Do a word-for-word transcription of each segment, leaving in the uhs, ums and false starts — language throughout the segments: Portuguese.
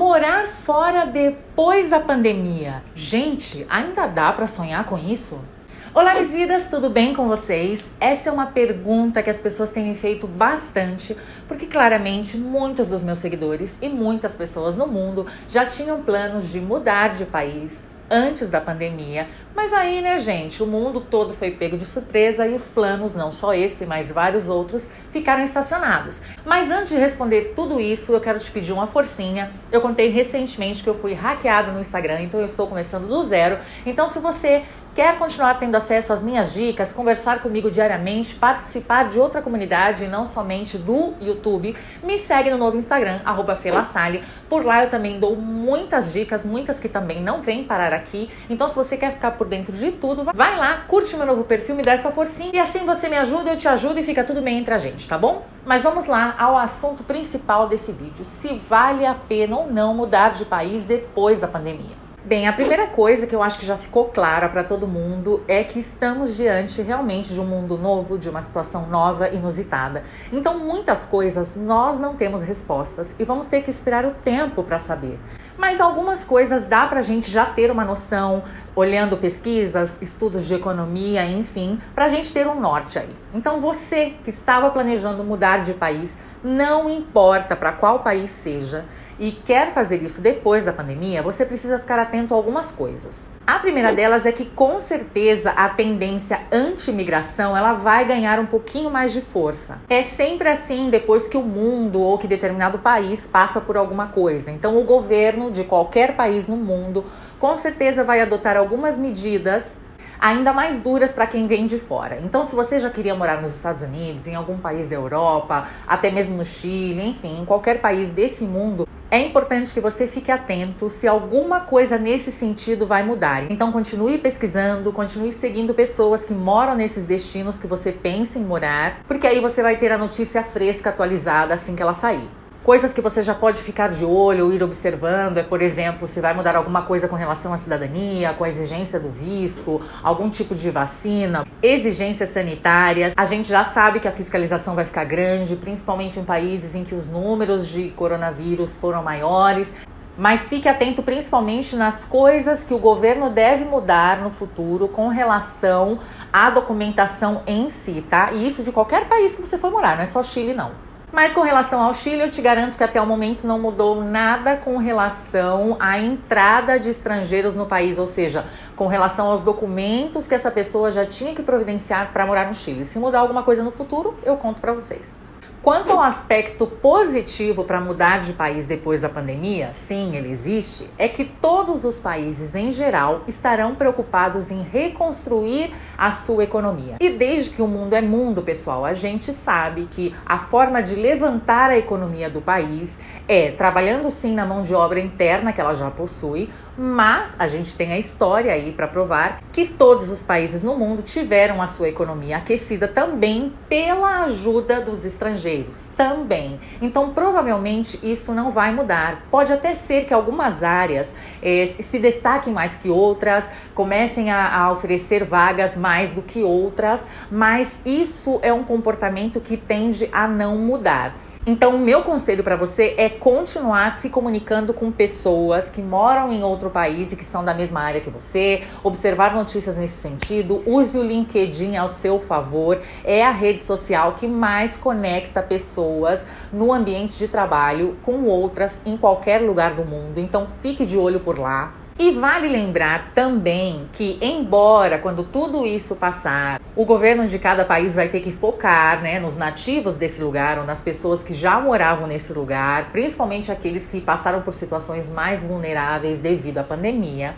Morar fora depois da pandemia. Gente, ainda dá para sonhar com isso? Olá, minhas vidas, tudo bem com vocês? Essa é uma pergunta que as pessoas têm me feito bastante, porque claramente muitos dos meus seguidores e muitas pessoas no mundo já tinham planos de mudar de país antes da pandemia, mas aí, né, gente, o mundo todo foi pego de surpresa e os planos, não só esse, mas vários outros, ficaram estacionados. Mas antes de responder tudo isso, eu quero te pedir uma forcinha. Eu contei recentemente que eu fui hackeada no Instagram, então eu estou começando do zero. Então, se você quer continuar tendo acesso às minhas dicas, conversar comigo diariamente, participar de outra comunidade e não somente do YouTube, me segue no novo Instagram, arroba felassalle. Por lá eu também dou muitas dicas, muitas que também não vêm parar aqui. Então, se você quer ficar por dentro de tudo, vai lá, curte meu novo perfil, me dá essa forcinha. E assim você me ajuda, eu te ajudo e fica tudo bem entre a gente, tá bom? Mas vamos lá ao assunto principal desse vídeo. Se vale a pena ou não mudar de país depois da pandemia. Bem, a primeira coisa que eu acho que já ficou clara para todo mundo é que estamos diante realmente de um mundo novo, de uma situação nova, inusitada. Então, muitas coisas nós não temos respostas e vamos ter que esperar o tempo para saber. Mas algumas coisas dá pra gente já ter uma noção, olhando pesquisas, estudos de economia, enfim, pra gente ter um norte aí. Então você que estava planejando mudar de país, não importa para qual país seja, e quer fazer isso depois da pandemia, você precisa ficar atento a algumas coisas. A primeira delas é que com certeza a tendência anti-imigração ela vai ganhar um pouquinho mais de força. É sempre assim depois que o mundo ou que determinado país passa por alguma coisa. Então o governo de qualquer país no mundo com certeza vai adotar algumas medidas ainda mais duras para quem vem de fora. Então, se você já queria morar nos Estados Unidos, em algum país da Europa, até mesmo no Chile, enfim, em qualquer país desse mundo, é importante que você fique atento se alguma coisa nesse sentido vai mudar. Então, continue pesquisando, continue seguindo pessoas que moram nesses destinos que você pensa em morar, porque aí você vai ter a notícia fresca, atualizada, assim que ela sair. Coisas que você já pode ficar de olho ou ir observando é, por exemplo, se vai mudar alguma coisa com relação à cidadania, com a exigência do visto, algum tipo de vacina, exigências sanitárias. A gente já sabe que a fiscalização vai ficar grande, principalmente em países em que os números de coronavírus foram maiores. Mas fique atento principalmente nas coisas que o governo deve mudar no futuro com relação à documentação em si, tá? E isso de qualquer país que você for morar, não é só Chile, não. Mas com relação ao Chile, eu te garanto que até o momento não mudou nada com relação à entrada de estrangeiros no país, ou seja, com relação aos documentos que essa pessoa já tinha que providenciar para morar no Chile. Se mudar alguma coisa no futuro, eu conto para vocês. Quanto ao aspecto positivo para mudar de país depois da pandemia, sim, ele existe, é que todos os países em geral estarão preocupados em reconstruir a sua economia. E desde que o mundo é mundo, pessoal, a gente sabe que a forma de levantar a economia do país é trabalhando sim na mão de obra interna que ela já possui, mas a gente tem a história aí para provar que todos os países no mundo tiveram a sua economia aquecida também pela ajuda dos estrangeiros, também. Então, provavelmente, isso não vai mudar. Pode até ser que algumas áreas eh, se destaquem mais que outras, comecem a, a oferecer vagas mais do que outras, mas isso é um comportamento que tende a não mudar. Então, o meu conselho para você é continuar se comunicando com pessoas que moram em outro país e que são da mesma área que você, observar notícias nesse sentido, use o LinkedIn ao seu favor, é a rede social que mais conecta pessoas no ambiente de trabalho com outras em qualquer lugar do mundo, então fique de olho por lá. E vale lembrar também que, embora quando tudo isso passar, o governo de cada país vai ter que focar, né, nos nativos desse lugar ou nas pessoas que já moravam nesse lugar, principalmente aqueles que passaram por situações mais vulneráveis devido à pandemia.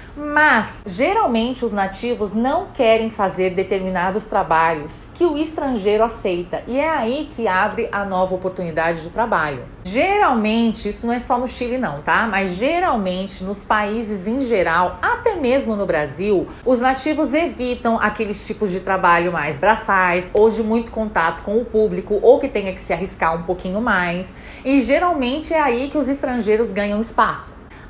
Mas, geralmente, os nativos não querem fazer determinados trabalhos que o estrangeiro aceita. E é aí que abre a nova oportunidade de trabalho. Geralmente, isso não é só no Chile não, tá? Mas geralmente, nos países em geral, até mesmo no Brasil, os nativos evitam aqueles tipos de trabalho mais braçais ou de muito contato com o público ou que tenha que se arriscar um pouquinho mais. E geralmente é aí que os estrangeiros ganham espaço.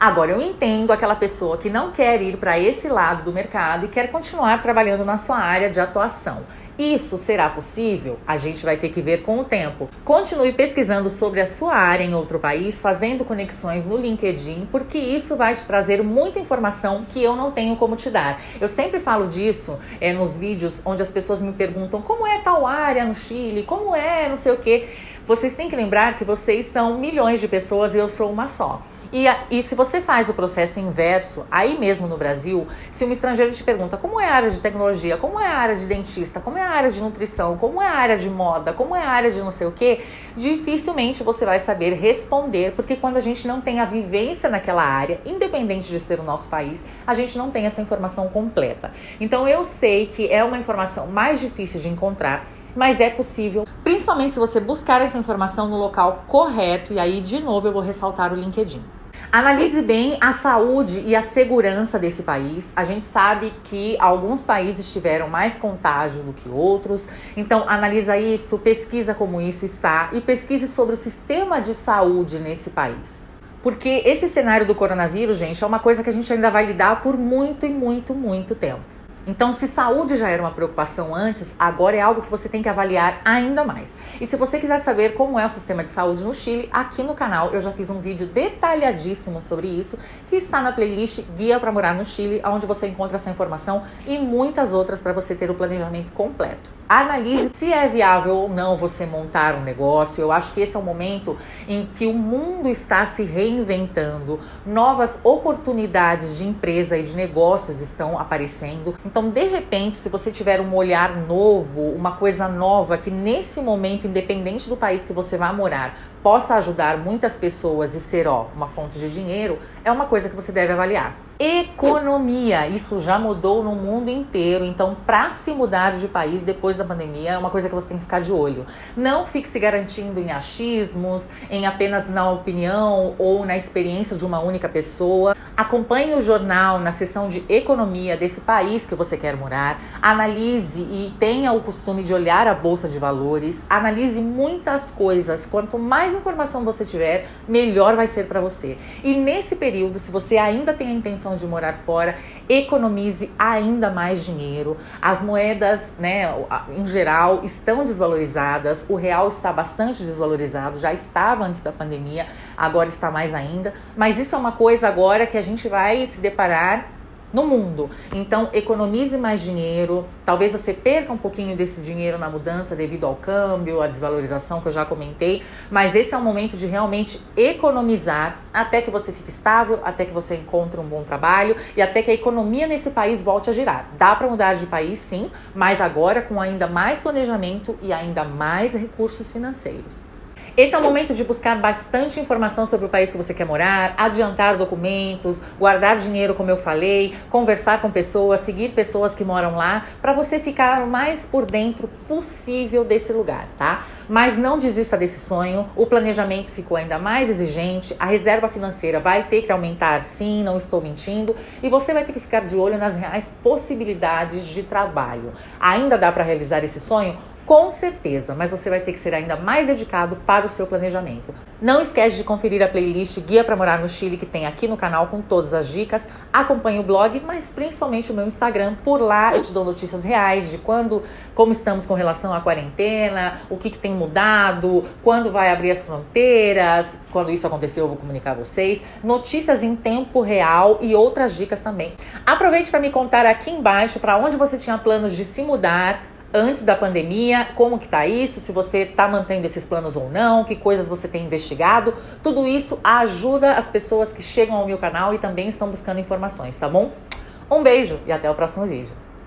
Agora, eu entendo aquela pessoa que não quer ir para esse lado do mercado e quer continuar trabalhando na sua área de atuação. Isso será possível? A gente vai ter que ver com o tempo. Continue pesquisando sobre a sua área em outro país, fazendo conexões no LinkedIn, porque isso vai te trazer muita informação que eu não tenho como te dar. Eu sempre falo disso é, nos vídeos onde as pessoas me perguntam como é tal área no Chile, como é não sei o quê. Vocês têm que lembrar que vocês são milhões de pessoas e eu sou uma só. E, e se você faz o processo inverso, aí mesmo no Brasil, se um estrangeiro te pergunta como é a área de tecnologia, como é a área de dentista, como é a área de nutrição, como é a área de moda, como é a área de não sei o quê, dificilmente você vai saber responder, porque quando a gente não tem a vivência naquela área, independente de ser o nosso país, a gente não tem essa informação completa. Então eu sei que é uma informação mais difícil de encontrar, mas é possível, principalmente se você buscar essa informação no local correto, e aí de novo eu vou ressaltar o LinkedIn. Analise bem a saúde e a segurança desse país. A gente sabe que alguns países tiveram mais contágio do que outros, então analisa isso, pesquisa como isso está e pesquise sobre o sistema de saúde nesse país. Porque esse cenário do coronavírus, gente, é uma coisa que a gente ainda vai lidar por muito e muito, muito tempo. Então, se saúde já era uma preocupação antes, agora é algo que você tem que avaliar ainda mais. E se você quiser saber como é o sistema de saúde no Chile, aqui no canal eu já fiz um vídeo detalhadíssimo sobre isso, que está na playlist Guia para Morar no Chile, onde você encontra essa informação e muitas outras para você ter o planejamento completo. Analise se é viável ou não você montar um negócio. Eu acho que esse é o momento em que o mundo está se reinventando, novas oportunidades de empresa e de negócios estão aparecendo. Então, de repente, se você tiver um olhar novo, uma coisa nova que nesse momento, independente do país que você vai morar, possa ajudar muitas pessoas e ser ó, uma fonte de dinheiro, é uma coisa que você deve avaliar. Economia, isso já mudou no mundo inteiro, então para se mudar de país depois da pandemia é uma coisa que você tem que ficar de olho. Não fique se garantindo em achismos, em apenas na opinião ou na experiência de uma única pessoa. Acompanhe o jornal na seção de economia desse país que você quer morar, analise e tenha o costume de olhar a bolsa de valores, analise muitas coisas. Quanto mais informação você tiver, melhor vai ser para você. E nesse período, se você ainda tem a intenção de morar fora, economize ainda mais dinheiro. As moedas, né, em geral, estão desvalorizadas. O real está bastante desvalorizado, já estava antes da pandemia, agora está mais ainda. Mas isso é uma coisa agora que a gente vai se deparar no mundo. Então, economize mais dinheiro. Talvez você perca um pouquinho desse dinheiro na mudança devido ao câmbio, à desvalorização que eu já comentei, mas esse é o momento de realmente economizar até que você fique estável, até que você encontre um bom trabalho e até que a economia nesse país volte a girar. Dá para mudar de país, sim, mas agora com ainda mais planejamento e ainda mais recursos financeiros. Esse é o momento de buscar bastante informação sobre o país que você quer morar, adiantar documentos, guardar dinheiro, como eu falei, conversar com pessoas, seguir pessoas que moram lá, para você ficar o mais por dentro possível desse lugar, tá? Mas não desista desse sonho, o planejamento ficou ainda mais exigente, a reserva financeira vai ter que aumentar, sim, não estou mentindo, e você vai ter que ficar de olho nas reais possibilidades de trabalho. Ainda dá para realizar esse sonho? Com certeza, mas você vai ter que ser ainda mais dedicado para o seu planejamento. Não esquece de conferir a playlist Guia para Morar no Chile que tem aqui no canal com todas as dicas. Acompanhe o blog, mas principalmente o meu Instagram. Por lá eu te dou notícias reais de quando, como estamos com relação à quarentena, o que, que tem mudado, quando vai abrir as fronteiras. Quando isso acontecer eu vou comunicar a vocês. Notícias em tempo real e outras dicas também. Aproveite para me contar aqui embaixo para onde você tinha planos de se mudar antes da pandemia, como que tá isso, se você tá mantendo esses planos ou não, que coisas você tem investigado. Tudo isso ajuda as pessoas que chegam ao meu canal e também estão buscando informações, tá bom? Um beijo e até o próximo vídeo.